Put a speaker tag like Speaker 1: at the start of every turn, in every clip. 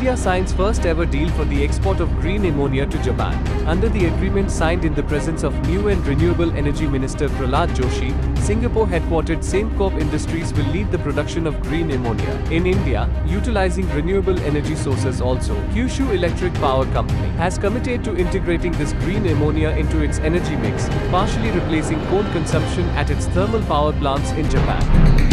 Speaker 1: India signs first ever deal for the export of green ammonia to Japan. Under the agreement signed in the presence of new and renewable energy minister Prahlad Joshi, Singapore-headquartered Sembcorp Industries will lead the production of green ammonia in India, utilizing renewable energy sources also. Kyushu Electric Power Company has committed to integrating this green ammonia into its energy mix, partially replacing coal consumption at its thermal power plants in Japan.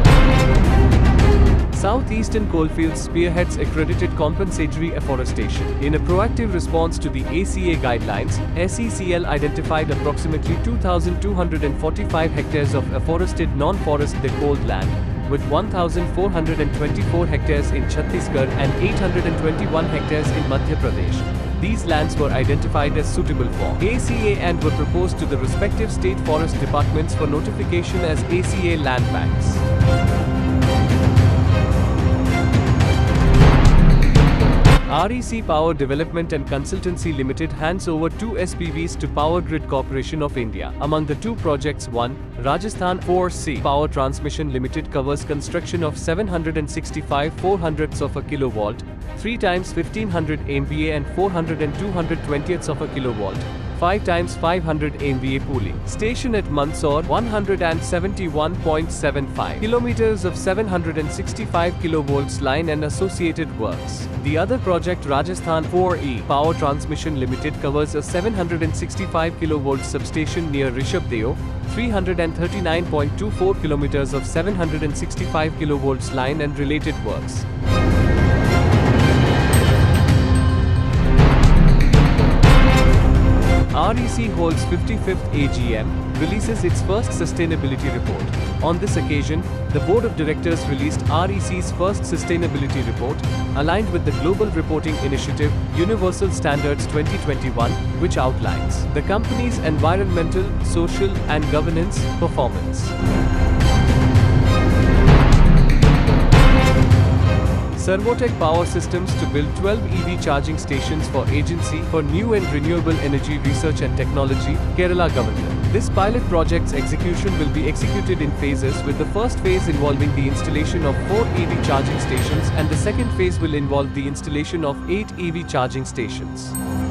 Speaker 1: Southeastern Coalfields spearheads accredited compensatory afforestation. In a proactive response to the ACA guidelines, SECL identified approximately 2,245 hectares of afforested non-forest declared land, with 1,424 hectares in Chhattisgarh and 821 hectares in Madhya Pradesh. These lands were identified as suitable for ACA and were proposed to the respective state forest departments for notification as ACA land banks. REC Power Development and Consultancy Limited hands over 2 SPVs to Power Grid Corporation of India. Among the 2 projects, 1, Rajasthan 4C Power Transmission Limited covers construction of 765 400ths of a kilovolt, 3 times 1500 MVA and 400 and 220ths of a kilovolt, 5 times 500 MVA pooling station at Mandsaur, 171.75 kilometers of 765 kilovolts line and associated works. The other project, Rajasthan 4E Power Transmission Limited, covers a 765 kilovolt substation near Rishabhdeo, 339.24 kilometers of 765 kilovolts line and related works. REC holds 55th AGM, releases its first sustainability report. On this occasion, the Board of Directors released REC's first sustainability report, aligned with the Global Reporting Initiative Universal Standards 2021, which outlines the company's environmental, social, and governance performance. Servotech Power Systems to build 12 EV charging stations for Agency for New and Renewable Energy Research and Technology, Kerala Government. This pilot project's execution will be executed in phases, with the first phase involving the installation of 4 EV charging stations and the second phase will involve the installation of 8 EV charging stations.